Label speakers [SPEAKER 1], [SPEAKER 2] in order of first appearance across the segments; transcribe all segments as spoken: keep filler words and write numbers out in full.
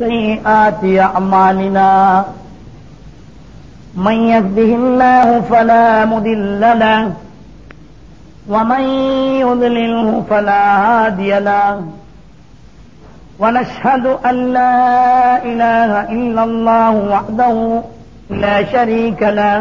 [SPEAKER 1] سيئات أعمالنا من يهده الله فلا مضل له ومن يضلله فلا هادي له ونشهد أن لا إله إلا الله وحده لا شريك له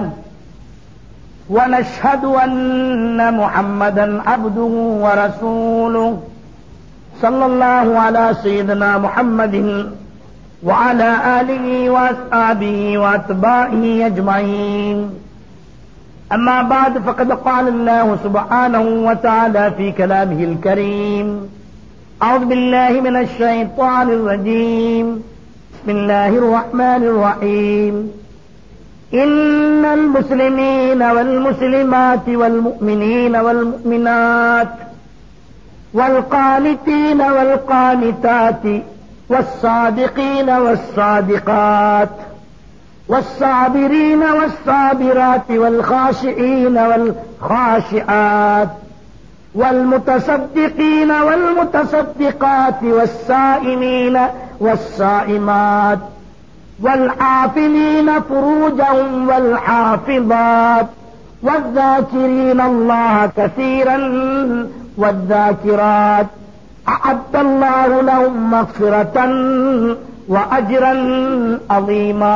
[SPEAKER 1] ونشهد أن محمدا عبده ورسوله صلى الله على سيدنا محمد وعلى آله وأصحابه وأتباعه أجمعين أما بعد فقد قال الله سبحانه وتعالى في كلامه الكريم أعوذ بالله من الشيطان الرجيم بسم الله الرحمن الرحيم إن المسلمين والمسلمات والمؤمنين والمؤمنات والقانتين والقانتات والصادقين والصادقات والصابرين والصابرات والخاشعين والخاشعات والمتصدقين والمتصدقات والصائمين والصائمات والحافظين فروجهم والحافظات والذاكرين الله كثيرا والذاكرات أعد الله لهم مغفرة وأجرا عظيما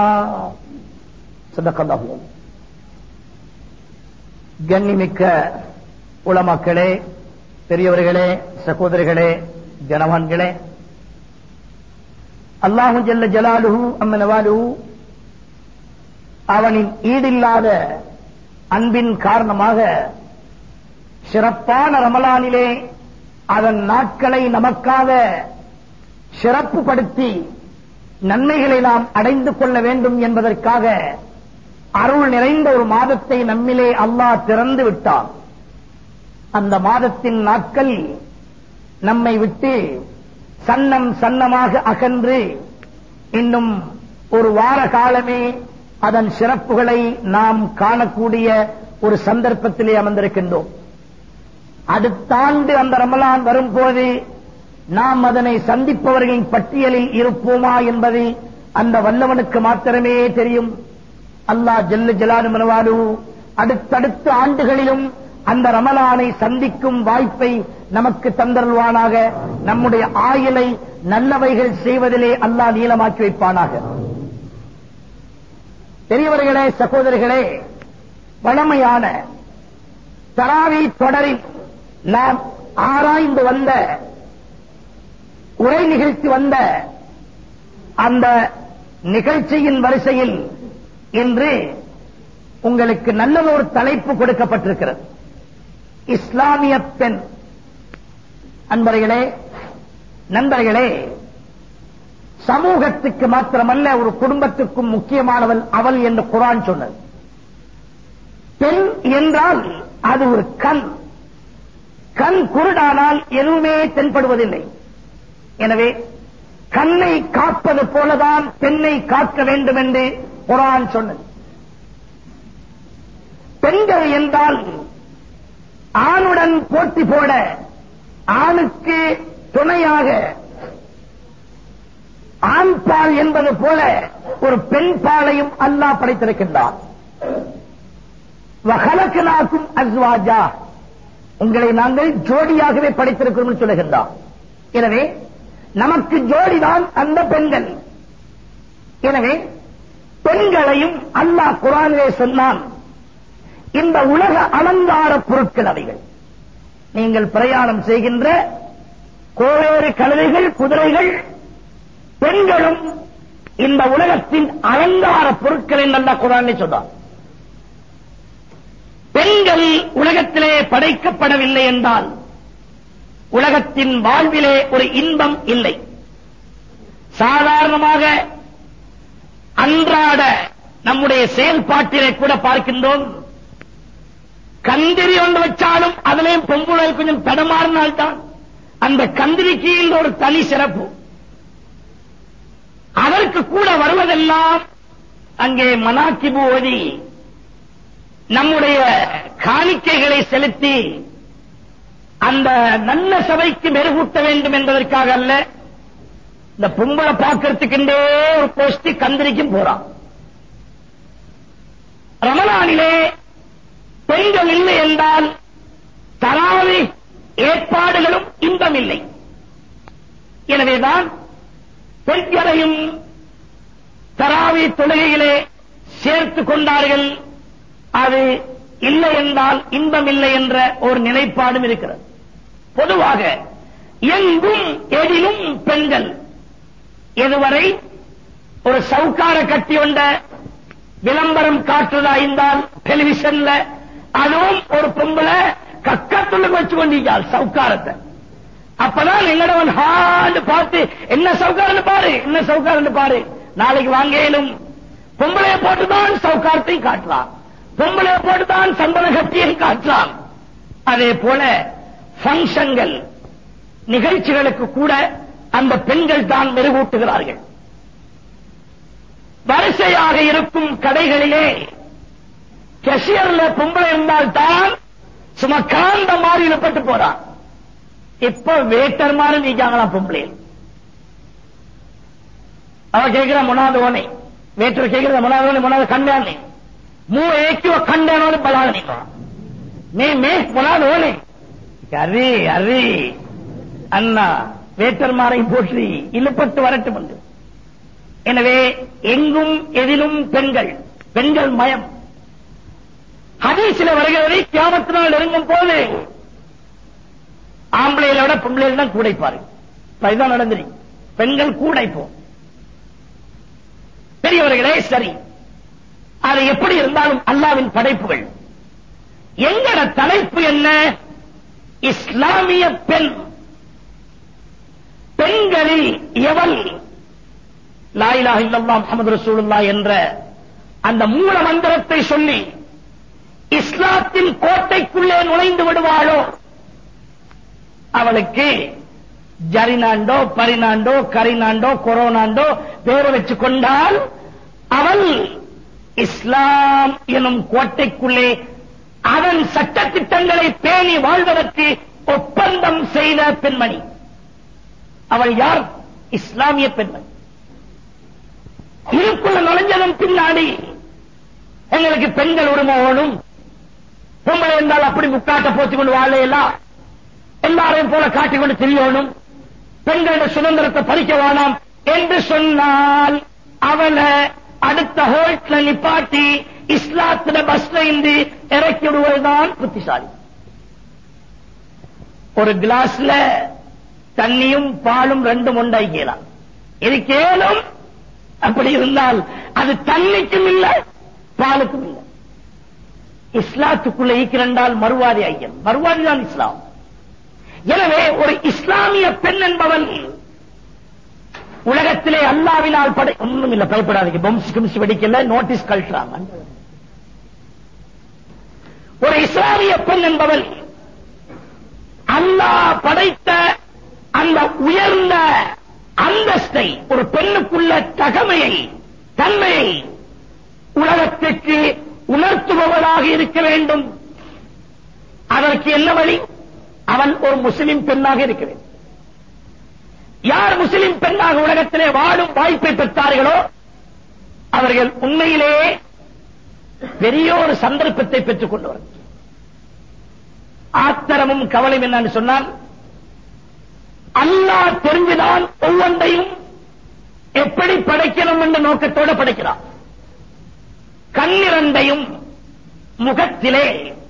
[SPEAKER 1] صدق الله. கண்ணிமிக்க உலமாக்களே, பெரியவர்களே, சகோதரிகளே, ஜனவான்களே, அல்லாஹு ஜல்ல ஜலாலுஹு அம்மனவாலுஹு அவனின் ஈடில்லாத அன்பின் காரணமாக சிறப்பான ரமலானிலே அதன் நாட்களை நமக்காக சிறப்புப்படுத்தி நன்மைகளை நாம் அடைந்து கொள்ள வேண்டும் என்பதற்காக அருள் நிறைந்த ஒரு மாதத்தை நம்மிலே அல்லாஹ் திறந்து விட்டான். அந்த மாதத்தின் நாட்கள் நம்மை விட்டு சன்னம் சன்னமாக அகன்று இன்னும் ஒரு வார காலமே அதன் சிறப்புகளை நாம் காணக்கூடிய ஒரு சந்தர்ப்பத்திலே அமர்ந்திருக்கின்றோம். அடுத்த ஆண்டு அந்த ரமலான் வரும்போது நாம் அதனை சந்திப்பவர்களின் பட்டியலில் இருப்போமா என்பது அந்த வல்லவனுக்கு மாத்திரமே தெரியும். அல்லாஹ் ஜல்ல ஜலாலுஹு அடுத்தடுத்த ஆண்டுகளிலும் அந்த ரமலானை சந்திக்கும் வாய்ப்பை நமக்கு தந்தருள்வானாக. நம்முடைய ஆயுளை நல்லவைகள் செய்வதிலே அல்லாஹ் நீளமாக்கி வைப்பானாக. பெரியவர்களே, சகோதரிகளே, வழமையான தராவி தொடரில் நாம் ஆராய்ந்து வந்த உரை நிகழ்ச்சி வந்த அந்த நிகழ்ச்சியின் வரிசையில் இன்று உங்களுக்கு நல்லதொரு தலைப்பு கொடுக்கப்பட்டிருக்கிறது. இஸ்லாமிய பெண். அன்பர்களே, நண்பர்களே, சமூகத்துக்கு மாத்திரமல்ல ஒரு குடும்பத்துக்கும் முக்கியமானவள் அவள் என்று குர்ஆன் சொன்னது. பெண் என்றால் அது ஒரு கண். கண் குருடானால் எதுவுமே தென்படுவதில்லை. எனவே கண்ணை காப்பது போலதான் பெண்ணை காக்க வேண்டும் என்று குர்ஆன் சொன்னது. பெண்கள் என்றால் ஆணுடன் போட்டி போட, ஆணுக்கு துணையாக ஆண் பால் என்பது போல ஒரு பெண் பாலையும் அல்லாஹ் படைத்திருக்கின்றார். வஹலக்னாக்கும் அஸ்வாஜா, உங்களை நாங்கள் ஜோடியாகவே படைத்திருக்கிறோம் சொல்லுகின்றார். எனவே நமக்கு ஜோடிதான் அந்த பெண்கள். எனவே பெண்களையும் அல்லாஹ் குர்ஆனிலே சொன்னான். இந்த உலக அலங்கார பொருட்கள் அவைகள். நீங்கள் பிரயாணம் செய்கின்ற கோவேறு கழுதைகள், குதிரைகள், பெண்களும் இந்த உலகத்தின் அலங்கார பொருட்கள் என்று அல்லாஹ் குர்ஆனிலே சொன்னார். பெண்கள் உலகத்திலே படைக்கப்படவில்லை என்றால் உலகத்தின் வாழ்விலே ஒரு இன்பம் இல்லை. சாதாரணமாக அன்றாட நம்முடைய செயல்பாட்டிலே கூட பார்க்கின்றோம். கந்திரி ஒன்று வச்சாலும் அதிலேயும் பொம்புளை கொஞ்சம் தடமாறினால்தான் அந்த கந்திரிக்கு ஒரு தனி சிறப்பு. அதற்கு கூட வருவதெல்லாம் அங்கே மனாக்கிபு ஓதி நம்முடைய காணிக்கைகளை செலுத்தி அந்த நல்ல சபைக்கு மெருகூட்ட வேண்டும் என்பதற்காக அல்ல, இந்த பொம்பளை பார்க்கறதுக்குண்டே ஒரு போஸ்டி கந்திரிக்கும் போறான். ரமலானிலே பெண்கள் இல்லை என்றால் தராவி ஏற்பாடுகளும் இன்பம் இல்லை. எனவேதான் பெண்களையும் தராவி தொழுகையிலே சேர்த்துக் கொண்டார்கள். அது இல்லை என்றால் இன்பம் இல்லை என்ற ஒரு நிலைப்பாடும் இருக்கிறது. பொதுவாக எங்கும் எதிலும் பெண்கள் எதுவரை ஒரு சவுக்கார கட்டி கொண்ட விளம்பரம் காட்டுறதா இருந்தால் டெலிவிஷன்ல அதுவும் ஒரு பொம்பளை கக்கத்துள்ள வச்சு கொண்டிருக்காள் சவுக்காரத்தை. அப்பதான் எங்கடவன் ஹாண்டு பார்த்து என்ன சவுக்காரன்னு பாரு, என்ன சவுக்காரன்னு பாரு. நாளைக்கு வாங்கலும் பொம்பளையை போட்டுதான் சவுக்காரத்தை காட்டலாம், பொம்பளையை போட்டுதான் சந்தன கட்டியை காட்டலாம். அதே போல பங்கன்கள் நிகழ்ச்சிகளுக்கு கூட அந்த பெண்கள் தான் மெருகூட்டுகிறார்கள். வரிசையாக இருக்கும் கடைகளிலே கேஷியர்ல பொம்பளை இருந்தால் தான் சும்மா காந்த மாதிரி இழுப்பட்டு போறான். இப்ப வேட்டர் மாதிரி நீக்காங்களாம் பொம்பளை. அவ கேட்கிற முனாது ஓனே, வேட்டர் கேட்கிற முனாது ஓனே முனாது கண்டானே மூ ஏக்கி கண்டானோடு பலாக நிற்கிறான். மே மே முனாது ஓனே அரி அரி அண்ணா வேட்டர் மாறை போற்றி இழுப்பட்டு வரட்டும் என்று. எனவே எங்கும் எதிலும் பெண்கள், பெண்கள் மயம். ஹதீஸில் வருகிறது கியாமத் நாள் நெருங்கும் போது ஆம்பளையில விட பொம்பளையில் தான் கூடைப்பாரு. இதுதான் நடந்துரு, பெண்கள் கூடைப்போம். பெரியவர்களே சரி, அது எப்படி இருந்தாலும் அல்லாவின் படைப்புகள். எங்கட தலைப்பு என்ன? இஸ்லாமிய பெண். பெண்களில் எவள் லா இலாஹ இல்லல்லாஹ் முஹம்மது ரசூலுல்லாஹ் என்ற அந்த மூல மந்திரத்தை சொல்லி இஸ்லாத்தின் கோட்டைக்குள்ளே நுழைந்து விடுவாளோ அவளுக்கு ஜரினாண்டோ பரினாண்டோ கரினாண்டோ கொரோனாண்டோ பேரை வச்சு கொண்டால் அவள் இஸ்லாம் எனும் கோட்டைக்குள்ளே அதன் சட்டத்திட்டங்களை பேணி வாழ்வதற்கு ஒப்பந்தம் செய்த பெண்மணி. அவள் யார்? இஸ்லாமிய பெண்மணி. இதுக்குள்ள நுழைஞ்சதன் பின்னாடி எங்களுக்கு பெண்கள் உரிமை வேணும், பொம்பளை என்றால் அப்படி முக்காட்ட போச்சுக் கொண்டு வாழையெல்லாம் எல்லாரையும் போல காட்டிக்கொண்டு தெரியணும், பெண்களுடைய சுதந்திரத்தை பறிக்க வேணாம் என்று சொன்னால் அவளை அடுத்த ஹோல்ட்ல நிப்பாட்டி இஸ்லாத்தில பஸ்ல இருந்து இறக்கி விடுவதுதான் புத்திசாலி. ஒரு கிளாஸ்ல தண்ணியும் பாலும் ரெண்டும் உண்டாக்கலாம் இருக்கேனும். அப்படி இருந்தால் அது தண்ணிக்கும் இல்லை பாலுக்கும் இல்லை. இஸ்லாத்துக்குள்ள ஈக்கிறண்டால் மறுவாதி ஐயன், மறுவாதி தான் இஸ்லாம். எனவே ஒரு இஸ்லாமிய பெண் என்பவன் உலகத்திலே அல்லாவினால் படை ஒன்றும் இல்லை. பயப்படாதீங்க, பம்ஸ் கிம்ஸ் வெடிக்கல, நோட்டீஸ் கழட்டுறாங்க. ஒரு இஸ்லாமிய பெண் என்பவள் அல்லாஹ் படைத்த அந்த உயர்ந்த அந்தஸ்தை, ஒரு பெண்ணுக்குள்ள தகமையை தன்மையை உலகத்திற்கு உணர்த்துபவளாக இருக்க வேண்டும். அதற்கு என்ன வழி? அவன் ஒரு முஸ்லிம் பெண்ணாக இருக்க வேண்டும். யார் முஸ்லிம் பெண்ணாக உலகத்திலே வாழும் வாய்ப்பை பெற்றார்களோ அவர்கள் உண்மையிலேயே பெரிய ஒரு சந்தர்ப்பத்தை பெற்றுக் கொண்டவர். ஆத்திரமும் கவலையும் என்னன்னு சொன்னால், அல்லாஹ் தெரிஞ்சுதான் ஒவ்வொன்றையும் எப்படி படைக்கணும் என்ற நோக்கத்தோடு படைக்கிறார். கண்ணிரண்டையும் முகத்திலே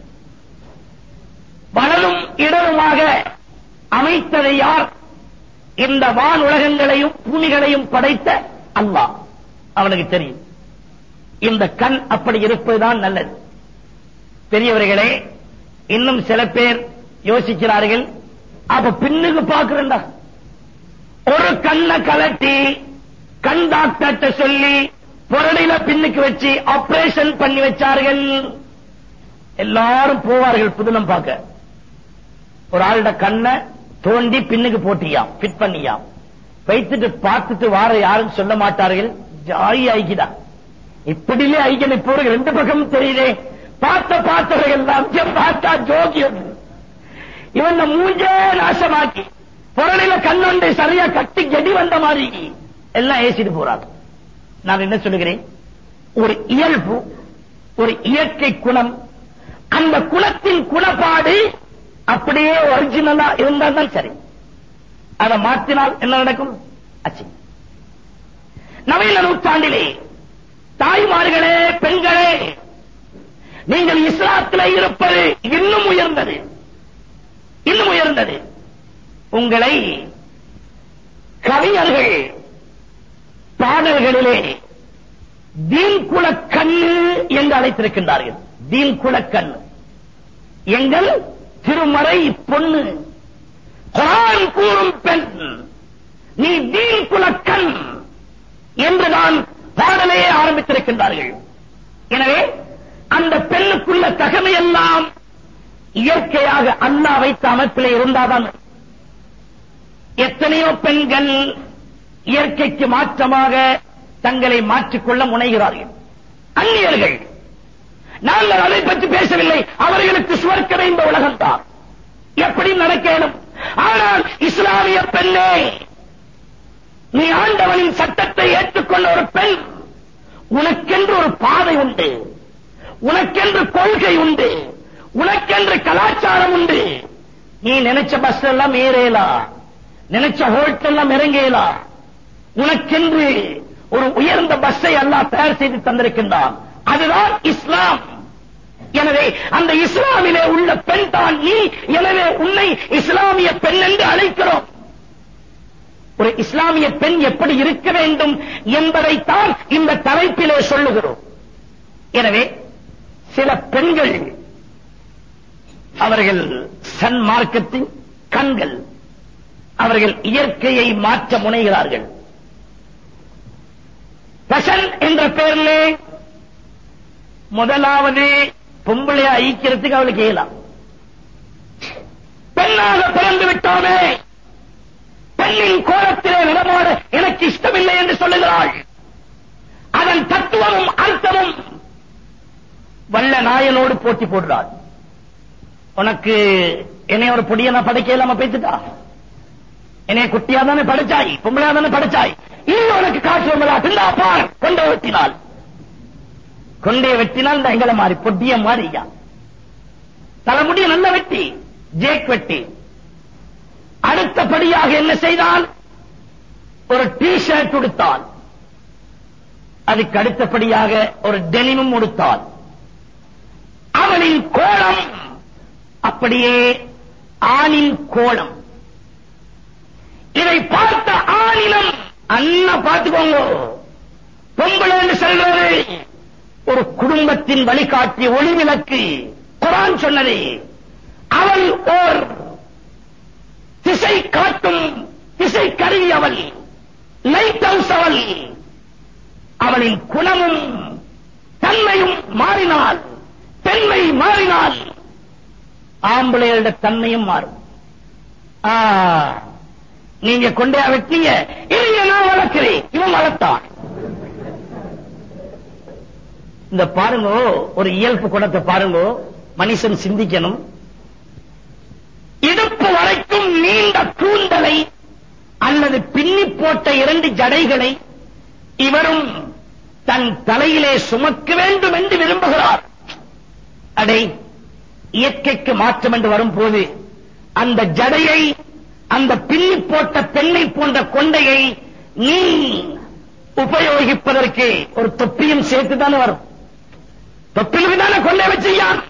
[SPEAKER 1] வலதும் இடருமாக அமைத்ததை யார்? இந்த வான் உலகங்களையும் பூமிகளையும் படைத்த அல்லாஹ். அவனுக்கு தெரியும் இந்த கண் அப்படி இருப்பதுதான் நல்லது. பெரியவர்களே, இன்னும் சில பேர் யோசிக்கிறார்கள், அப்ப பின்னுக்கு பார்க்கிறா ஒரு கண்ணை கலட்டி கண் டாக்டர்கிட்ட சொல்லி பொருளையில பின்னுக்கு வச்சு ஆபரேஷன் பண்ணி வச்சார்கள். எல்லாரும் போவார்கள் புதுலம் பார்க்க. ஒரு ஆளுட கண்ணை தோண்டி பின்னுக்கு போட்டியாம், பிட் பண்ணியாம், வைத்துட்டு பார்த்துட்டு வார யாரும் சொல்ல மாட்டார்கள். ஜாயி ஐக்கிதா இப்படிலே ஐக்கியம் இப்போ ரெண்டு பக்கமும் தெரியுதே. பார்த்த பார்த்தவர்கள் எல்லாம் பார்த்தா ஜோகி இவன் மூஞ்சே நாசமாக்கி புரணில கண்ணொண்டு சரியா கட்டி கெடி வந்த மாதிரி எல்லாம் ஏசிட்டு போறாங்க. நான் என்ன சொல்லுகிறேன், ஒரு இயல்பு, ஒரு இயற்கை குணம், அந்த குணத்தின் குணப்பாடு அப்படியே ஒரிஜினலா இருந்தால் தான் சரி. அதை மாற்றினால் என்ன நடக்கும்? அச்சி. நவீன நூற்றாண்டிலே தாய்மார்களே, பெண்களே, நீங்கள் இஸ்லாத்திலே இருப்பது இன்னும் உயர்ந்தது, இன்னும் உயர்ந்தது. உங்களை கவிஞர்கள் பாடல்களிலே தீன் குலக்கண்ணு என்று அழைத்திருக்கின்றார்கள். தீன் குலக்கண்ணு, எங்கள் திருமறை பொண்ணு, குர்ஆன் கூறும் பெண், நீ தீன் குலக்கண் என்றுதான் பாடலையே ஆரம்பித்திருக்கின்றார்கள். எனவே அந்த பெண்ணுக்குள்ள தகமையெல்லாம் இயற்கையாக அல்லாஹ் வைத்த அமைப்பிலே இருந்தாதான். எத்தனையோ பெண்கள் இயற்கைக்கு மாற்றமாக தங்களை மாற்றிக்கொள்ள முனைகிறார்கள். அந்நியர்கள், நாங்கள் அதை பற்றி பேசவில்லை. அவர்களுக்கு சுவர்க்கமே இந்த உலகம்தான், எப்படி நடக்கணும். ஆனால் இஸ்லாமிய பெண்ணே, நீ ஆண்டவனின் சட்டத்தை ஏற்றுக்கொண்ட ஒரு பெண், உனக்கென்று ஒரு பாதை உண்டு, உனக்கென்று கொள்கை உண்டு, உனக்கென்று கலாச்சாரம் உண்டு. நீ நினைச்ச பஸ் எல்லாம் ஏறலாம், நினைச்ச ஹோட்டல் எல்லாம் இறங்கலாம். உனக்கென்று ஒரு உயர்ந்த பஸ்ஸை அல்லாஹ் தயார் செய்து தந்திருக்கின்றான். அதுதான் இஸ்லாம். எனவே அந்த இஸ்லாமிலே உள்ள பெண் தான் நீ. எனவே உன்னை இஸ்லாமிய பெண் என்று அழைக்கிறோம். ஒரு இஸ்லாமிய பெண் எப்படி இருக்க வேண்டும் என்பதைத்தான் இந்த தலைப்பிலே சொல்லுகிறோம். எனவே சில பெண்கள், அவர்கள் சன்மார்க்கத்தின் கண்கள், அவர்கள் இயற்கையை மாற்ற முனைகிறார்கள். பசன் என்ற பெயரிலே முதலாவது பொம்பளையா ஐக்கிறதுக்கு அவளுக்கு இயலாம். பெண்ணாக பிறந்து விட்டோமே, பெண்ணின் கோலத்திலே நடமாட எனக்கு இஷ்டமில்லை என்று சொல்லுகிறாள். அதன் தத்துவமும் அர்த்தமும் வல்ல நாயனோடு போட்டி போடுறாள். உனக்கு என்னை ஒரு பொடிய நான் படைக்க இல்லாம பேசிட்டா, என்னை குட்டியா தானே படைச்சாய், பொம்பளையா தானே படைச்சாய், இன்னும் உனக்கு காற்று பார், கொண்டை வெட்டினாள். கொண்டே வெட்டினால் இந்த எங்களை மாறி பொட்டிய மாறியா, தலைமுடிய நல்ல வெட்டி, ஜேக் வெட்டி. அடுத்தபடியாக என்ன செய்தால், ஒரு டி ஷர்ட் உடுத்தால், அதுக்கு அடுத்தபடியாக ஒரு டெனிமும் உடுத்தால். அவளின் கோலம் அப்படியே ஆணின் கோலம். இதை பார்த்த ஆணினம் அண்ணா பார்த்துக்கோங்க, பொம்பளை என்று சொல்றது ஒரு குடும்பத்தின் வழிகாட்டிய ஒளிவிளக்கு. குர்ஆன் சொன்னது, அவள் ஓர் திசை காட்டும் திசை கருவி, அவள் லைட் ஹவுஸ். அவள் அவளின் குணமும் தன்மையும் மாறினால், பெண்மை மாறினால் ஆம்பளையோட தன்மையும் மாறும். நீங்க கொண்டே வெட்டிங்க, இல்லைங்க நான் வளர்க்கிறேன், இவன் வளர்த்தான். இந்த பாருங்க, ஒரு இயல்பு குணத்தை பாருங்க. மனுஷன் சிந்திக்கணும். இடுப்பு வரைக்கும் நீண்ட கூந்தலை அல்லது பின்னி போட்ட இரண்டு ஜடைகளை இவரும் தன் தலையிலே சுமக்க வேண்டும் என்று விரும்புகிறார். அடே, இயற்கைக்கு மாற்றம் என்று வரும்போது அந்த ஜடையை, அந்த பின்னி போட்ட பெண்ணை போன்ற கொண்டையை நீ உபயோகிப்பதற்கு ஒரு தொப்பியும் சேர்த்துதானே வரும். தொப்பிலுக்கு தானே கொண்டை வச்சியான்.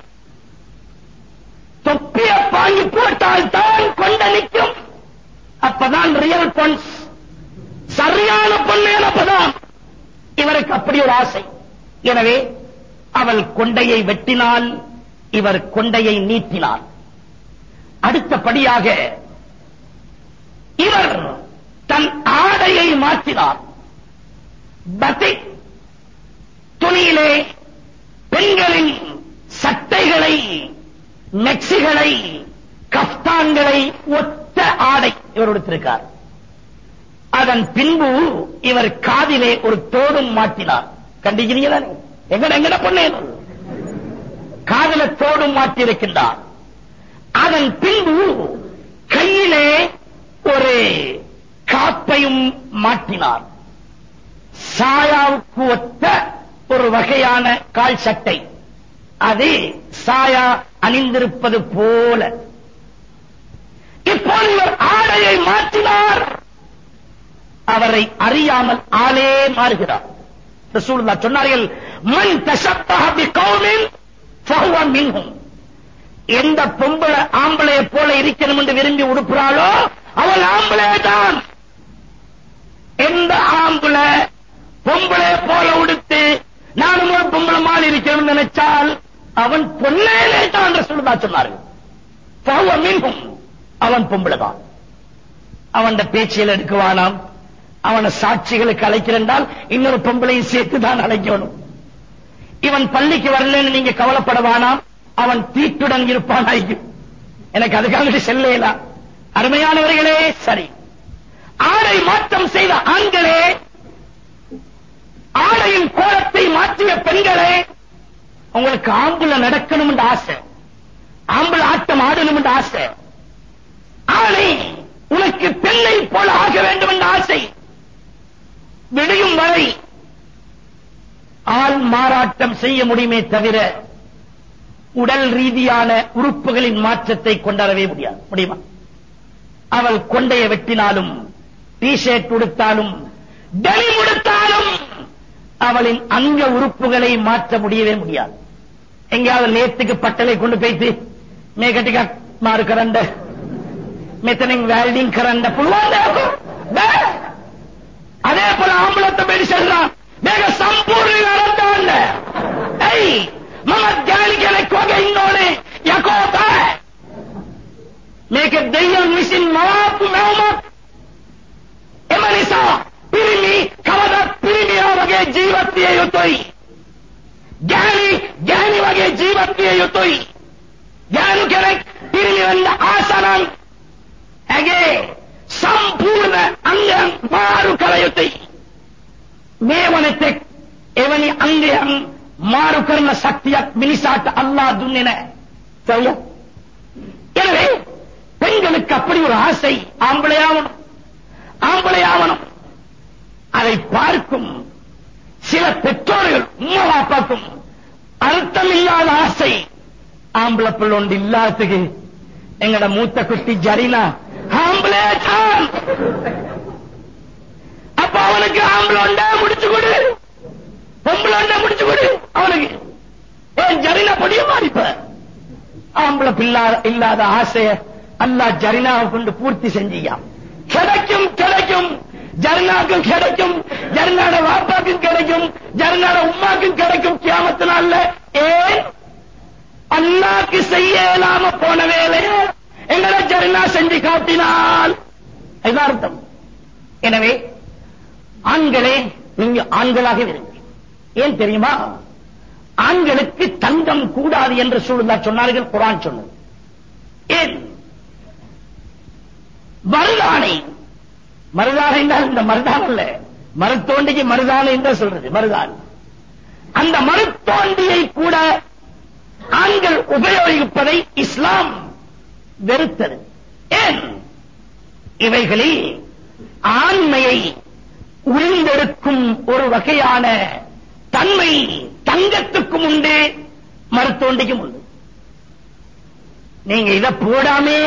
[SPEAKER 1] தொப்பிய வாங்கி போட்டால் தான் கொண்டை நிற்கும். அப்பதான் ரியல் பொன்ஸ், சரியான பொண்ணு. அப்பதான் இவருக்கு அப்படி ஒரு ஆசை. எனவே அவள் கொண்டையை வெட்டினால், இவர் கொண்டையை நீட்டினார். அடுத்தபடியாக இவர் தன் ஆடையை மாற்றினார். பத்திக் துணியிலே பெண்களின் சட்டைகளை, மெக்சிகளை, கஃப்தான்களை ஒத்த ஆடை இவர் கொடுத்திருக்கார். அதன் பின்பு இவர் காதிலே ஒரு தோடும் மாட்டினார். கண்டிக்கிறீங்களா? எங்கட எங்கட பொண்ணு காதில தோடும் மாட்டியிருக்கின்றார். அதன் பின்பு கையிலே ஒரு காப்பையும் மாட்டினார். சாயாவுக்கு ஒத்த ஒரு வகையான கால் சட்டை, அது சாயா அணிந்திருப்பது போல. இப்போது இவர் ஆடையை மாற்றினார். அவரை அறியாமல் ஆளே மாறுகிறார். ரசூலுல்லாஹ் சொன்னார்கள், மன் தஷப்பஹ பிகௌமின் ஃபஹுவ மின்ஹும். எந்த பொம்பளை ஆம்பளையை போல இருக்கணும் என்று விரும்பி உடுப்புறாளோ அவள் ஆம்பளை தான். எந்த ஆம்பளை பொம்பளை போல உடுத்து நானும் ஒரு பொம்பளை மாறி இருக்கணும் நினைச்சால் அவன் பொன்னே தான் ரசூலுல்லாஹ் சொன்னார்கள். ஃபஹுவ மின்ஹும், அவன் பொம்பளை தான். அவன் பேச்சில் எடுக்குவானாம். அவனை சாட்சிகளுக்கு அழைக்கிறென்றால் இன்னொரு பொம்பளையும் சேர்த்து தான் அழைக்கணும். இவன் பள்ளிக்கு வரலன்னு நீங்க கவலைப்படவானாம். அவன் தீட்டுடன் இருப்பானாயும். எனக்கு அதுக்காக செல்லையிலா. அருமையானவர்களே, சரி, ஆடை மாற்றம் செய்த ஆண்களே, ஆடையின் கோலத்தை மாற்றிய பெண்களே, உங்களுக்கு ஆம்புல நடக்கணும் என்று ஆசை, ஆம்புல ஆட்டம் ஆடணும் என்று ஆசை, ஆணை உனக்கு பெண்ணை போல ஆக வேண்டும் என்ற ஆசை, விடியும் வரை ஆள் மாறாட்டம் செய்ய முடியுமே தவிர உடல் ரீதியான உறுப்புகளின் மாற்றத்தை கொண்டாடவே முடியாது. முடியுமா? அவள் கொண்டைய வெட்டினாலும், டி ஷர்ட் உடுத்தாலும், டெனிம் உடுத்தாலும் அவளின் அங்க உறுப்புகளை மாற்ற முடியவே முடியாது. எங்கேயாவது நேத்துக்கு பட்டலை கொண்டு போய்த்து மேகட்டிகா மாறு கரண்ட மெத்தனிங் வேல்டிங் கரண்ட புழுவாங்க. அதே போல ஆம்பளத்தை பேடி செல்றான். மேக சம்பூர்ண நடந்தாண்ட மமத் ஜாலிகளை கொகை இன்னொரு யகோத මේක දෙයියන් විසින් මවාපු මවමක්. එම නිසා පිරිමි කවදත් පිරිමියා වගේ ජීවත් විය යුතුයි. ගැහණි ගැහණි වගේ ජීවත් විය යුතුයි. ගැහණු කෙනෙක් පිරිමි වෙන්න ආස නම් ඇගේ සම්පූර්ණ අංගයන් මාරු කළ යුතුයි. මේ වනතෙක් එවැනි අංගයන් මාරු කරන ශක්තියක් මිනිසාට අල්ලාහ් දුන්නේ නැහැ. சரியா? எனவே பெண்களுக்கு அப்படி ஒரு ஆசை, ஆம்பளையாவணும் ஆம்பளையாவணும். அதை பார்க்கும் சில பெற்றோர்கள் உம்மா பாப்பாக்கும் அர்த்தம் இல்லாத ஆசை. ஆம்பளை பிள்ளை ஒன்று இல்லாததுக்கு எங்கட மூத்த குட்டி ஜரினா ஆம்பளை தான். அப்ப அவனுக்கு ஆம்பளை ஒன்றா முடிச்சு கொடு, பொம்பளை ஒன்றா முடிச்சு கொடு அவனுக்கு. ஏன் ஜரினா பொடிய மாறிப்ப ஆம்பளை பிள்ளை இல்லாத ஆசைய அல்லாஹ் ஜரினாவை கொண்டு பூர்த்தி செஞ்சியா. கிடைக்கும் கிடைக்கும், ஜரினாக்கும் கிடைக்கும், ஜரினாட வாப்பாக்கும் கிடைக்கும், ஜரினாட உம்மாக்கும் கிடைக்கும் கியாமத்து நாள்ல. ஏன் அல்லாஹ்க்கு செய்ய இயலாம போன வேலையை எங்களை ஜரினா செஞ்சு காட்டினால் இதுதான் அர்த்தம். எனவே ஆண்களே, நீங்க ஆண்களாக இருங்கள். ஏன் தெரியுமா? ஆண்களுக்கு தங்கம் கூடாது என்று ரசூலுல்லாஹ் சொன்னார்கள், குர்ஆன் சொன்னது. ஏன்? மருதானை, மருதானை என்றால் இந்த மருதான் அல்ல, மருத்தோண்டிக்கு மருதானை என்று சொல்றது மருதான். அந்த மருத்தோண்டியை கூட ஆண்கள் உபயோகிப்பதை இஸ்லாம் வெறுத்தது. ஏன்? இவைகளில் ஆண்மையை உறிந்தெடுக்கும் ஒரு வகையான தன்மை தங்கத்துக்கும் உண்டு, மருத்தோண்டிக்கும் உண்டு. நீங்க இதை போடாமே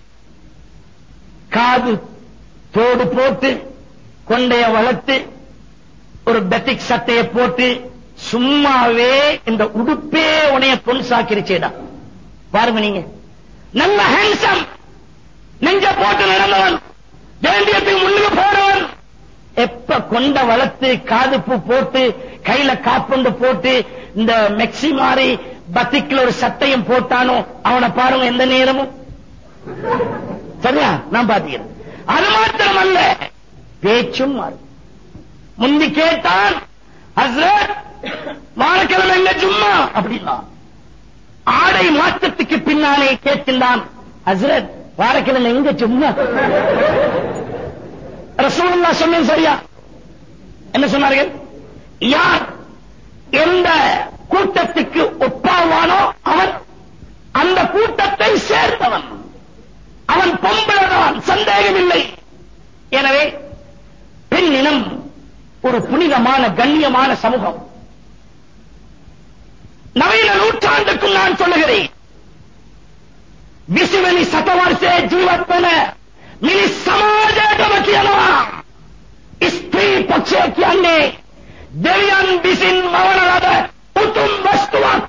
[SPEAKER 1] காது தோடு போட்டு கொண்டைய வளர்த்து ஒரு பெட்டிக் சட்டையை போட்டு சும்மாவே இந்த உடுப்பே உனைய பொன் சாக்கிருச்சேடா. பாருங்க, நீங்க நல்ல ஹேண்ட்ஸம், நெஞ்ச போட்டு நடந்தவன், வேண்டியத்துக்கு முன்னுக்கு போனவன், எப்ப கொண்ட வளர்த்து காது பூ போட்டு கையில காப்புண்டு போட்டு இந்த மெக்சி மாறி பத்திக்குள்ள ஒரு சட்டையும் போட்டானோ அவனை பாருங்க எந்த நேரமும். சரியா? நான் பாத்தீங்க. அது மாத்திரம் அல்ல, பேச்சும் மாறும். முந்தி கேட்டான், ஹஸ்ரத் வாரக்கிழமை எங்க சும்மா அப்படின்னா, ஆடை மாற்றத்துக்கு பின்னாலே கேட்கின்றான், ஹஸ்ரத் வாரக்கிழமை எங்க சும்மா. ரசூலுல்லாஹ் சொன்னது சரியா? என்ன சொன்னார்கள்? யார் எந்த கூட்டத்துக்கு ஒப்பாவானோ அவன் அந்த கூட்டத்தை சேர்ந்தவன், அவன் பொம்பளைதான். சந்தேகமில்லை. எனவே பெண் இனம் ஒரு புனிதமான கண்ணியமான சமூகம். நவீன நூற்றாண்டுக்கும் நான் சொல்லுகிறேன், विश्वनी शतवर्ष जीवत्वन मिली समाज स्त्री पक्ष अन्य देवियन बिसिन मवनलाद उतुम वस्तुवक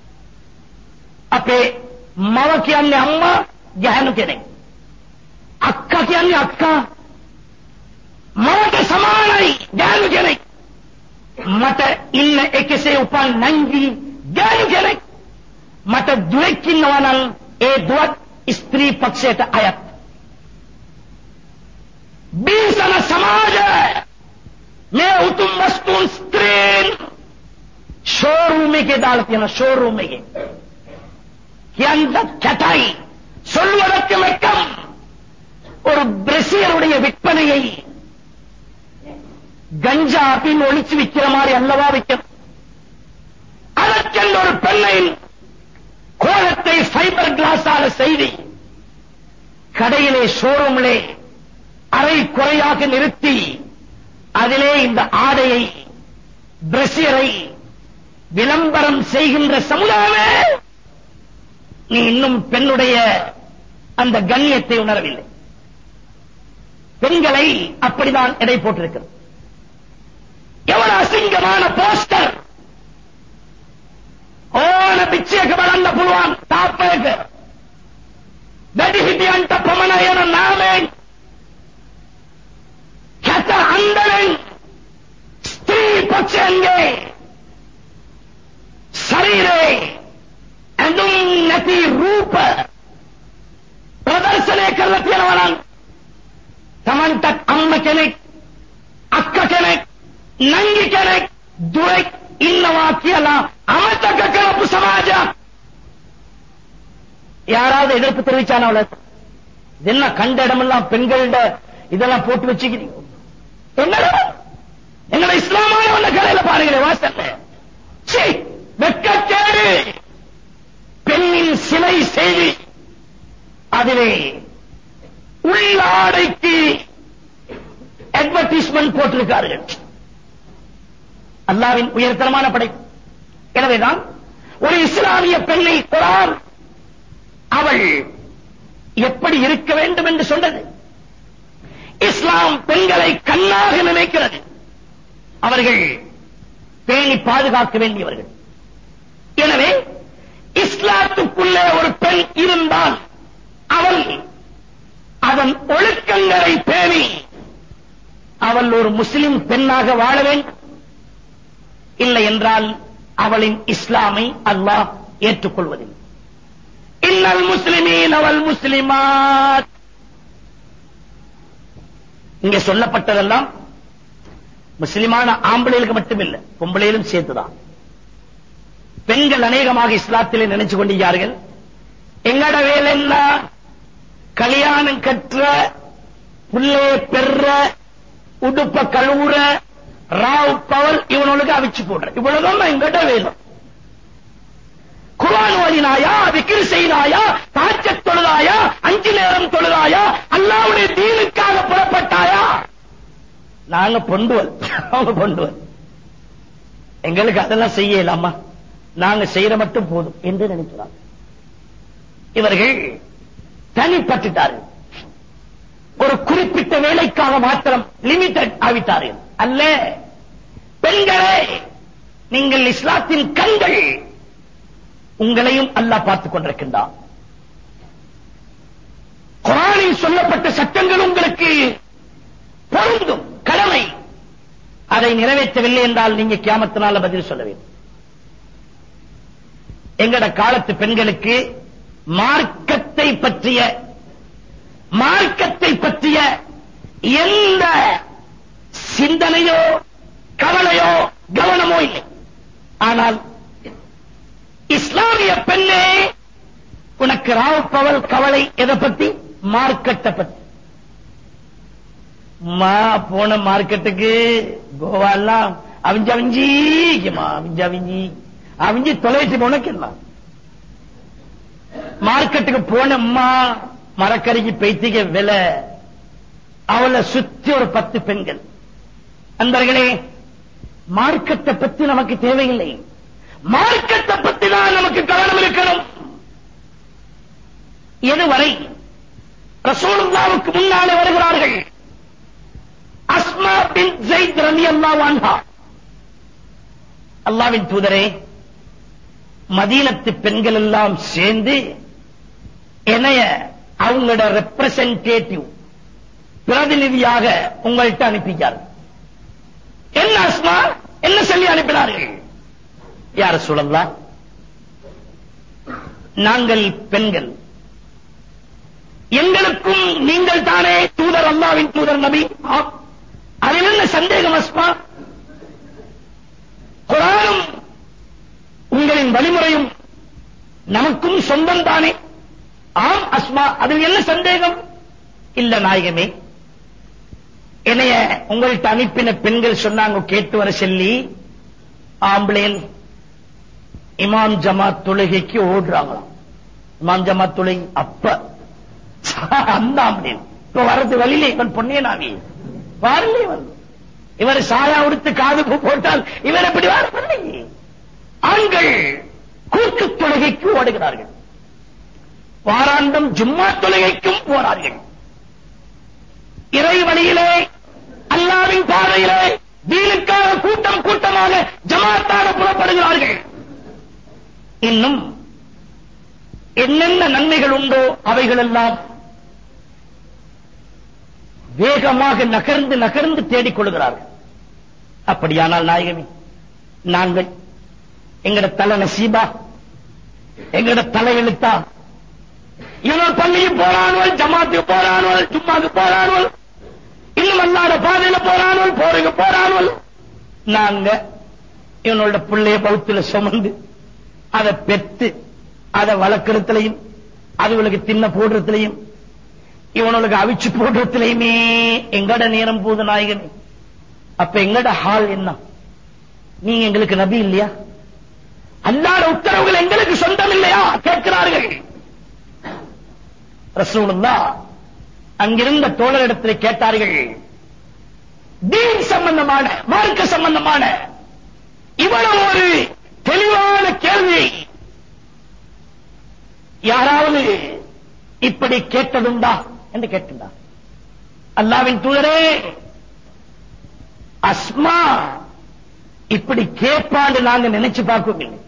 [SPEAKER 1] अपे मव की अन्य अम्मा गहन के नहीं, अक्का की अन्य अक्का मव के समान आई गहन के नहीं, मत इन एक से ऊपर नंगी गहन के नहीं, मत द्वे की नवानल ए द्वत स्त्री पक्षेट आयत बीसन समाज में उतुम वस्तु स्त्रीन शोरूम के डालती है ना, शोरूम में के अंदर चटाई சொல்வதற்கு வெட்கம் ஒரு பிரசியருடைய விற்பனையை கஞ்சா அப்படின்னு ஒளிச்சு விற்கிற மாதிரி அல்லவா விற்கும். அதற்கென்று ஒரு பெண்ணை கோலத்தை ஃபைபர் கிளாஸால செய்து கடையிலே ஷோரூமிலே அரை குறையாக நிறுத்தி அதிலே இந்த ஆடையை பிரசியரை விளம்பரம் செய்கின்ற சமுதாயமே, நீ இன்னும் பெண்ணுடைய அந்த கண்ணியத்தை உணரவில்லை. பெண்களை அப்படிதான் எடை போட்டிருக்கிறது. எவ்வளவு அசிங்கமான போஸ்டர் ඕන පිච්චයක බලන්න පුළුවන් තාප්පයක වැඩිහිටියන්ට පමණ යන නාමයෙන් කැත අන්දරෙන් ස්ත්‍රී පක්ෂයන්ගේ ශරීරයේ ඇඳුම් නැති රූප ප්‍රදර්ශනය කරලා තියෙනවා නම් තමන්ට අම්ම කෙනෙක් අක්ක කෙනෙක් නංගි කෙනෙක් දුවෙක් ඉන්නවා කියලා அமத்தக்க கலப்பு சமாஜம். யாராவது எதிர்ப்பு தெரிவிச்சான என்ன கண்ட இடமெல்லாம் பெண்கள இதெல்லாம் போட்டு வச்சுக்கிறீங்க? என்னடா எங்களை இஸ்லாமான கடையில பாருங்களேன், வாசல்ல வெட்கக்கேடு. பெண்ணின் சிலை செய்தி அதிலே உள்ளாடைக்கு அட்வர்டைஸ்மெண்ட் போட்டிருக்கார்கள். அல்லாஹ்வின் உயர்தரமான படைப்பு. எனவேதான் ஒரு இஸ்லாமிய பெண்ணை குர்ஆன் அவள் எப்படி இருக்க வேண்டும் என்று சொன்னது. இஸ்லாம் பெண்களை கண்ணாக நினைக்கிறது. அவர்கள் பேணி பாதுகாக்க வேண்டியவர்கள். எனவே இஸ்லாத்துக்குள்ளே ஒரு பெண் இருந்தால் அவள் அதன் ஒழுக்கங்களை பேணி அவள் ஒரு முஸ்லிம் பெண்ணாக வாழ வேண்டும். இல்லை என்றால் அவளின் இஸ்லாமை அல்லாஹ் ஏற்றுக்கொள்வதில்லை. இன்னல் முஸ்லிமீன வல் முஸ்லிமாத், இங்கே சொல்லப்பட்டதெல்லாம் முஸ்லிமான ஆம்பளைகளுக்கு மட்டுமில்லை, பொம்பளையிலும் சேர்த்துதான். பெண்கள் அநேகமாக இஸ்லாத்திலே நினைச்சு கொண்டிருக்கிறார்கள், எங்கட வேலை என்ன கல்யாணம் கற்ற புள்ளே பெற உடுப்ப கழுவுற ராவ் பவல் இவனுக்கு அவிச்சு போடுற, இவ்வளவுதான் எங்கிட்ட வேணும். குர்ஆன் ஓதினாயா, விக்ர் செய்தாயா, தஹஜ்ஜத் தொழுதாயா, அஞ்சு நேரம் தொழுதாயா, அல்லாஹ்வுடைய தீனுக்காக புறப்பட்டாயா? நாங்க பொண்டுவல், அவங்க பொண்டுவல். எங்களுக்கு அதெல்லாம் செய்யலாமா, நாங்க செய்யற மட்டும் போதும் என்று நினைக்கிறார். இவர்கள் தனிப்பட்டுட்டார்கள். ஒரு குறிப்பிட்ட வேலைக்காக மாத்திரம் லிமிடெட் ஆவிட்டார்கள். அல்ல, பெண்களே நீங்கள் இஸ்லாத்தின் கண்கள், உங்களையும் அல்லாஹ் பார்த்துக் கொண்டிருக்கின்றார். குர்ஆனில் சொல்லப்பட்ட சட்டங்கள் உங்களுக்கு பொருந்தும், கடமை. அதை நிறைவேற்றவில்லை என்றால் நீங்க கியாமத்தினால பதில் சொல்ல வேண்டும். எங்கட காலத்து பெண்களுக்கு மார்க்கத்தை பற்றிய மார்க்கத்தை பற்றிய எந்த சிந்தனையோ கவலையோ கவனமோ இல்லை. ஆனால் இஸ்லாமிய பெண்ணே, உனக்கு ராவப்பவல் கவலை எதை பத்தி? மார்க்கெட்டை பத்தி. மா போன மார்க்கெட்டுக்கு கோவாலாம் அவிஞ்சு அவிஞ்சிக்குமா, அவிஞ்சு அவிஞ்சி அவிஞ்சி தொலைச்சு போனக்கு என்ன மார்க்கெட்டுக்கு போனம்மா மரக்கறிக்கு பைத்திக விலை அவளை சுத்தி ஒரு பத்து பெண்கள். அன்பர்களே, மார்க்கத்தை பத்தி நமக்கு தேவையில்லை, மார்க்கத்தை பத்தி தான் நமக்கு கவனம் இருக்கணும். எதுவரை ரசூலுல்லாஹ்வுக்கு முன்னாலே வருகிறார்கள் அஸ்மா பின் ஸைத் ரலியல்லாஹு அன்ஹா. அல்லாஹ்வின் தூதரே, மதீனத்து பெண்கள் எல்லாம் சேர்ந்து என்னைய அவங்களோட ரெப்ரசன்டேட்டிவ் பிரதிநிதியாக உங்கள்கிட்ட அனுப்பிச்சார். என்ன அஸ்மா, என்ன சொல்லி அனுப்பினார்கள்? யா ரசூலல்லாஹ், நாங்கள் பெண்கள், எங்களுக்கும் நீங்கள் தானே தூதர், அல்லாஹ்வின் தூதர் நபி. அதில் என்ன சந்தேகம் அஸ்மா? குர்ஆனும் உங்களின் வழிமுறையும் நமக்கும் சொந்தம் தானே. ஆம் அஸ்மா, அதில் என்ன சந்தேகம்? இல்ல நாயகமே, என்னைய உங்கள்கிட்ட அனுப்பின பெண்கள் சொன்னாங்க கேட்டு வர சொல்லி, ஆம்பளேன் இமாம் ஜமாத் தொழுகைக்கு ஓடுறாங்களாம். இமாம் ஜமாத் தொழுகை அப்ப அந்த ஆம்பளேன் இப்ப வரது வழியிலே இவன் பொன்னியனாவி வரலே வந்து இவர் சாயா உடுத்து காது போட்டால் இவர் எப்படி வரவில்லை. ஆண்கள் கூட்டு தொழுகைக்கு ஓடுகிறார்கள், வாராந்தம் ஜும்மா தொழுகைக்கும் போறார்கள். இறை வழியிலே, அல்லாஹ்வின் பாதையிலே தீனுக்காக கூட்டம் கூட்டமாக ஜமாத்தாக புறப்படுகிறார்கள். இன்னும் என்னென்ன நன்மைகள் உண்டோ அவைகள் எல்லாம் வேகமாக நகர்ந்து நகர்ந்து தேடிக் கொள்கிறார்கள். அப்படியானால் நாயகமே, நாங்கள் எங்கட தலை நசீபா, எங்கட தலை எழுத்தா, இவன் பள்ளிக்கு போறானுவல், ஜமாத்துக்கு போறானுவல், ஜும்மாக்கு போறானுவல், இன்னும் அல்லாத பாதையில போறானுவல், போருக்கு போறானுவல். நாங்க இவனோட பிள்ளைய பௌத்துல சுமந்து அதை பெற்று அதை வளர்க்கறதுலையும் அதுகளுக்கு தின்ன போடுறதுலையும் இவனுக்கு அவிச்சு போடுறதுலையுமே எங்கட நேரம் போது நாயகனே. அப்ப எங்கட ஹால் என்ன? நீங்க எங்களுக்கு நபி இல்லையா? அல்லாஹ் உத்தரவுகள் எங்களுக்கு சொந்தம் இல்லையா கேட்கிறார்கள். ரசூலுல்லாஹ் அங்கிருந்த தோழரிடத்தில் கேட்டார்கள், தீன் சம்பந்தமான, மார்க்க சம்பந்தமான இவ்வளவு ஒரு தெளிவான கேள்வி யாராவது இப்படி கேட்டதுண்டா என்று கேட்டார். அல்லாஹ்வின் தூதரே, அஸ்மா இப்படி கேட்பான்னு நாங்க நினைச்சு பார்க்கவே இல்லை.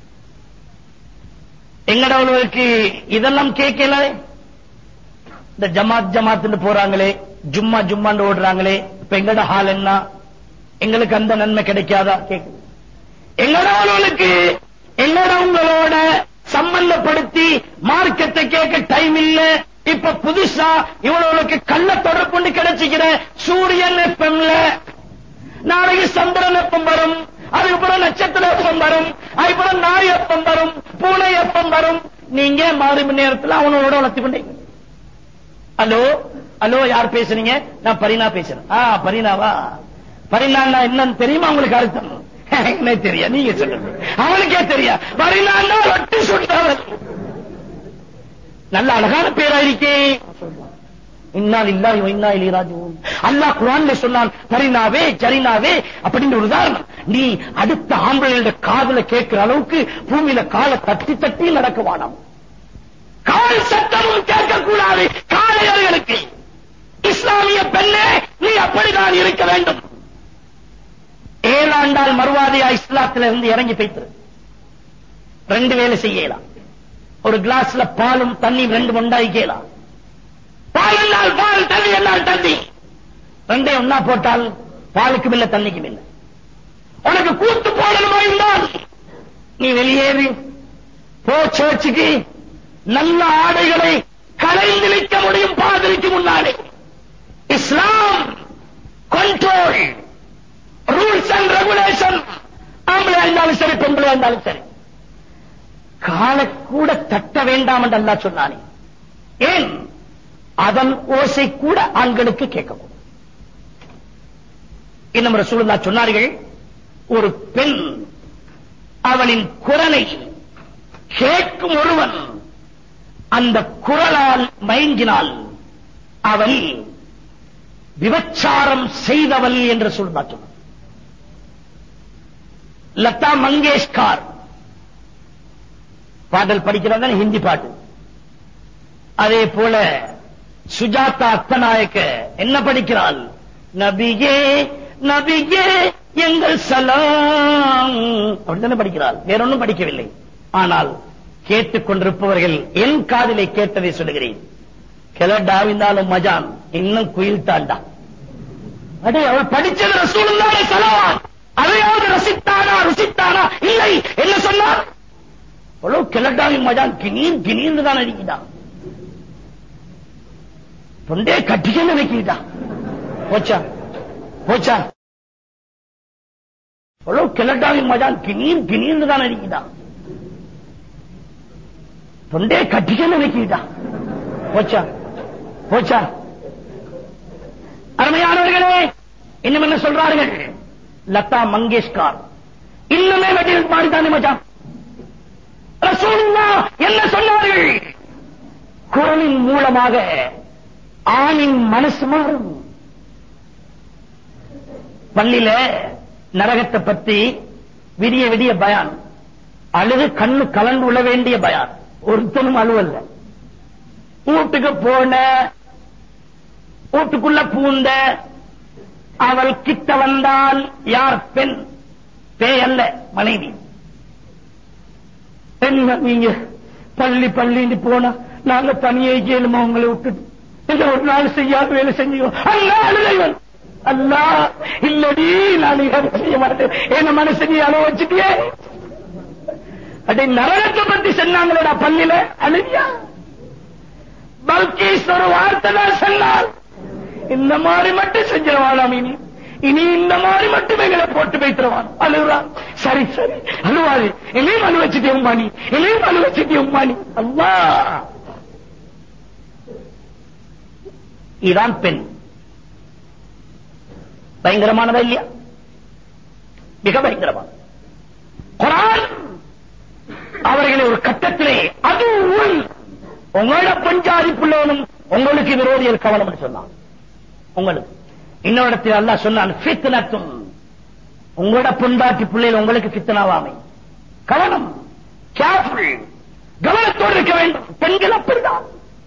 [SPEAKER 1] எங்கடவர்களுக்கு இதெல்லாம் கேட்கல. இந்த ஜமாத் ஜமாத்துன்னு போறாங்களே, ஜும்மா ஜும்மான்னு ஓடுறாங்களே, இப்ப எங்கட ஹால் என்ன? எங்களுக்கு அந்த நன்மை கிடைக்காதா கேட்குது. எங்கடவர்களுக்கு எங்கடவங்களோட சம்பந்தப்படுத்தி மார்க்கத்தை கேட்க டைம் இல்ல. இப்ப புதுசா இவங்களுக்கு கள்ள தொடர்பு கிடைச்சிக்கிற சூரியன் எப்பம்ல, நாளைக்கு சந்திரன் எப்பம் வரும், அதுக்கப்புறம் நட்சத்திர எப்பம் வரும், அதுக்கப்புறம் நாய் எப்பம் வரும், பூனை எப்பம் வரும். நீங்க மாறு மணி நேரத்தில் அவனோட வளர்த்து கொண்டீங்க. ஹலோ ஹலோ, யார் பேசுறீங்க? நான் பரினா பேசுறேன். ஆ பரினாவா? பரினா என்னன்னு தெரியுமா உங்களுக்கு? அர்த்தம் என்ன தெரியா? நீங்க சொல்லுங்க. அவனுக்கே தெரியா. பரினா ரொட்டி சுட்டவர். நல்ல அழகான பேராயிருக்கே. இன்னா லில்லாஹி வ இன்னா இலைஹி ராஜிஊன். அல்லாஹ் குர்ஆன்ல சொன்னான் பரினாவே ஜரினாவே அப்படின்னு ஒரு உதாரணம். நீ அடுத்த ஆம்பளையோட காதுல கேட்கிற அளவுக்கு பூமியில காலை தட்டி தட்டி நடக்குவானாம். கால் சத்தமும் கேட்கக்கூடாது காளையர்களுக்கு. இஸ்லாமிய பெண்ணே, நீ அப்படிதான் இருக்க வேண்டும். ஏழாண்டால் மறுவாதையா இஸ்லாத்துல இருந்து இறங்கி போய்த்து ரெண்டு வேலை செய்யலாம். ஒரு கிளாஸ்ல பாலும் தண்ணி ரெண்டு உண்டாயிக்கலாம். பால் என்னால் பால், தண்ணி என்னால் தண்ணி, ரெண்டே ஒன்னா போட்டால் பாலுக்கும் இல்லை தண்ணிக்கும் இல்லை. உனக்கு கூத்து போடணுமா இருந்தால் நீ வெளியேறி போ சர்ச்சுக்கு. நல்ல ஆடைகளை கலைந்திருக்க முடியும் பாதிரிக்கு முன்னாலே. Islam control, rules and regulation. ஆம்பளை இருந்தாலும் சரி, பெண்களை இருந்தாலும் சரி, காலை கூட தட்ட வேண்டாம் என்று அல்லாஹ் சொன்னானே. ஏன்? அதன் ஓசை கூட ஆண்களுக்கு கேட்கக்கூடும். இன்னும் ரசூலுல்லாஹ் சொன்னார்கள், ஒரு பெண் அவளின் குரலை கேட்கும் ஒருவன் அந்த குரலால் மயங்கினால் அவள் விபச்சாரம் செய்தவள் என்று சொல்லுங்க. லதா மங்கேஷ்கர் பாடல் படிக்கிறாங்க, ஹிந்தி பாட்டு. அதே போல சுஜாதா அத்தநாயக்க என்ன படிக்கிறாள்? நபியே நபியே எங்கள் சலாம் அப்படித்தானே படிக்கிறாள், வேற ஒன்றும் படிக்கவில்லை. ஆனால் கேட்டுக் கொண்டிருப்பவர்கள் என் காதிலே கேட்டதை சொல்லுகிறேன். கிளடாவிந்தாலும் மஜான் இன்னும் குயில் தாண்டா. அடே, அவள் படிச்சது ரசூலுல்லாஹி ஸல்லல்லாஹு அதையாவது ரசித்தானா ருசித்தானா? இல்லை. என்ன சொன்னார்? அவ்வளவு கிளடாவின் மஜான் கிணீர் கிணீர்னு தான் அடிக்கிறான். தொண்டே கட்டிக்க நினைக்கிறா. போச்சா போச்சா அவ்வளவு கிளடாவின் மஜான் கிணீர் கிணீர்னு தான் அடிக்கிறான். தொண்டே கட்டிக்க நினைக்கிறா. போச்சா போச்சா அருமையானவர்களே, இன்னும் என்ன சொல்றார்கள்? லதா மங்கேஷ்கர் இன்னுமே வெட்டில் மாறிதானே மச்சான். ரசூலுல்லாஹ் என்ன சொன்னார்கள்? குரலின் மூலமாக ஆணின் மனசு மாறும். பள்ளியில நரகத்தை பத்தி விடிய விடிய பயான், அழுது கண்ணு கலந்து உள்ள வேண்டிய பயான். ஒருத்தனும் அழுவல்ல. வீட்டுக்கு போன, வீட்டுக்குள்ள பூந்த, அவள் கிட்ட வந்தால் யார்? பெண். பேய் அல்ல, மனைவி. பெண். நீங்க பள்ளி பள்ளின்னு போனா நாங்க தனியே கேளுமா உங்களை விட்டுட்டு இந்த ஒரு நாள் செய்யாத வேலை செஞ்சோம். அல்லா அழுதைவன். அல்லா இல்லடி, நான் செய்ய மாட்டேன். என்ன மனசு நீ அளவு வச்சுட்டியே. அப்படி நரகத்தை பத்தி சொன்னாங்களா பள்ளியில? அழுதியா? பல்கீஸ் ஒரு வார்த்தை தான் சொன்னால், இந்த மாதிரி மட்டும் செஞ்சிருவானாம். இனி இனி இந்த மாதிரி மட்டும் எங்களை போட்டு வைத்திருவான். அழுகுறான். சரி சரி அழுவாது, என்னையும் அழு வச்சுட்டே உம்மானி, என்னையும் அழு வச்சுட்டே உம்மானி. அல்லா, இதான் பெண். பயங்கரமானதா இல்லையா? மிக பயங்கரமான. குர்ஆன் அவர்களை ஒரு கட்டத்திலே அது உங்களோட பஞ்சாதி பிள்ளைகளும் உங்களுக்கு விரோதிகள் கவனம் சொன்னான். உங்களுக்கு இன்னொரு இடத்தில் அல்லாஹ் சொன்னான், ஃபித்னத்தும், உங்களோட பொண்டாட்டி பிள்ளைகள் உங்களுக்கு ஃபித்னாவாமை. கவனம், கேர்ஃபுல், கவனத்தோடு இருக்க வேண்டும். பெண்கள் அப்படிதான்.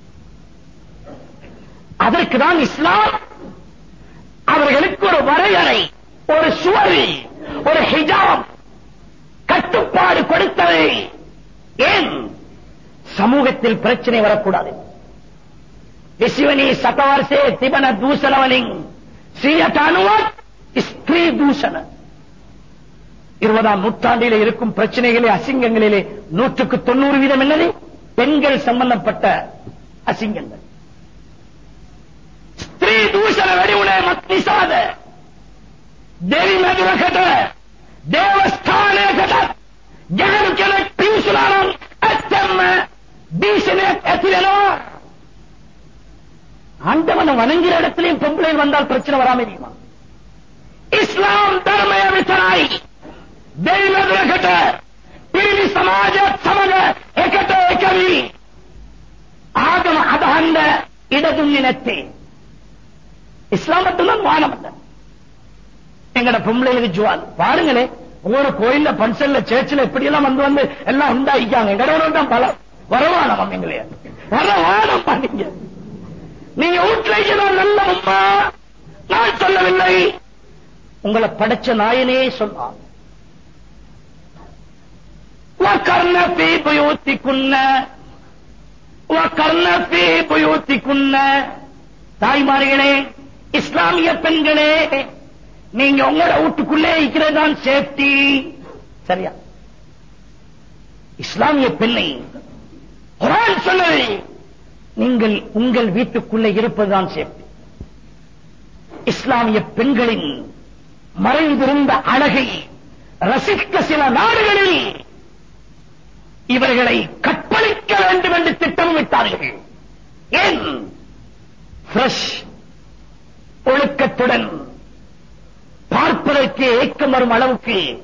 [SPEAKER 1] அதற்கு தான் இஸ்லாம் அவர்களுக்கு ஒரு வரையறை, ஒரு சுவரி, ஒரு ஹிஜாப், கட்டுப்பாடு கொடுத்தது. ஏன்? சமூகத்தில் பிரச்சனை வரக்கூடாது. விஸ்வனி சதவர்சே திபன தூசணவலிங் ஸ்ரீயதானுவத் ஸ்திரீ தூஷண. இருபதாம் நூற்றாண்டிலே இருக்கும் பிரச்சனைகளே, அசிங்கங்களிலே நூற்றுக்கு தொண்ணூறு வீதம் என்னது? பெண்கள் சம்பந்தப்பட்ட அசிங்கங்கள். ஸ்திரீ தூஷண வெடிவுனே மத்னிசாத தேவி மதுரகட தேவஸ்தானே கட ஜகரு கென பியூசுலானம் அத்தம்ம பீசனே எத்திலனோ. ஆண்டவனை வணங்குற இடத்திலையும் பொம்பளை வந்தால் பிரச்சனை வராம இருக்குமா? இஸ்லாம் தர்மய விசராய் தேவி மதுரகட பிரிவி சமாஜ சமக எக்கட்ட எக்கவி ஆகம அதஹண்ட இடதுன்னினத்தே. இஸ்லாம் மட்டும்தான் வானம். எங்கட பொம்பளைகளுக்கு ஜுவால் பாருங்களே. ஒவ்வொரு கோயில்ல பன்சல்ல சேர்ச்சில் எப்படி எல்லாம் வந்து வந்து எல்லாம் உண்டாயிக்காங்க. எங்கட தான் பல வரவானம். எங்களே வரவானம் பண்ணீங்க. நீங்க வீட்டில் நல்ல அம்மா, நான் சொல்லவில்லை, உங்களை படைச்ச நாயனே சொன்னான். கர்ண பி புயோத்தி குன்ன கர்ண பி புயோத்தி குன்ன. தாய்மார்களே, இஸ்லாமிய பெண்களே, நீங்க உங்களோட வீட்டுக்குள்ளே இருக்கிறது தான் சேஃப்டி. சரியா? இஸ்லாமிய பெண்ணை குர்ஆன் சொன்னது, நீங்கள் உங்கள் வீட்டுக்குள்ளே இருப்பதுதான் சேஃப்டி. இஸ்லாமிய பெண்களின் மறைந்திருந்த அழகை ரசிக்க சில நாடுகளில் இவர்களை கற்பழிக்க வேண்டும் என்று திட்டமிட்டார்கள். ஏன்? ஃப்ரெஷ் ஒழுக்கத்துடன் பார்ப்பதற்கு ஏக்கம் வரும் அளவுக்கு